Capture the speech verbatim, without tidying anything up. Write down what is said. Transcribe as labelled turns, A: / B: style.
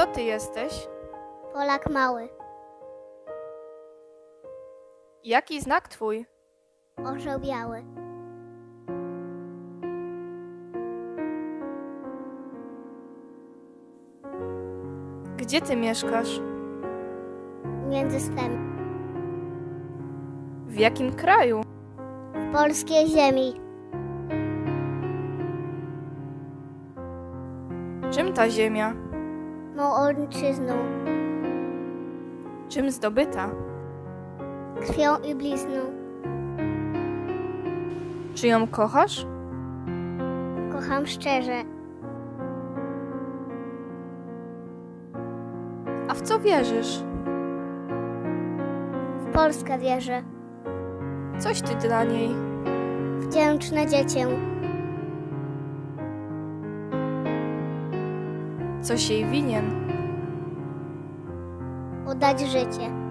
A: Kto ty jesteś?
B: Polak mały.
A: Jaki znak twój?
B: Orzeł biały.
A: Gdzie ty mieszkasz?
B: Między swem.
A: W jakim kraju?
B: W polskiej ziemi.
A: Czym ta ziemia?
B: Mą ojczyzną.
A: Czym zdobyta?
B: Krwią i blizną.
A: Czy ją kochasz?
B: Kocham szczerze.
A: A w co wierzysz?
B: W Polskę wierzę.
A: Coś ty dla niej.
B: Wdzięczne dziecię.
A: Coś jej winien.
B: Oddać życie.